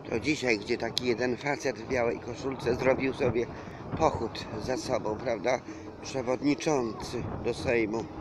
To dzisiaj, gdzie taki jeden facet w białej koszulce zrobił sobie pochód za sobą, prawda? Przewodniczący do Sejmu.